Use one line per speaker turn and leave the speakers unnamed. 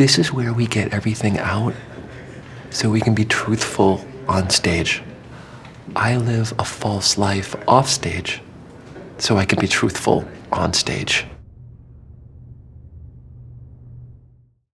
This is where we get everything out so we can be truthful on stage. I live a false life off stage so I can be truthful on stage.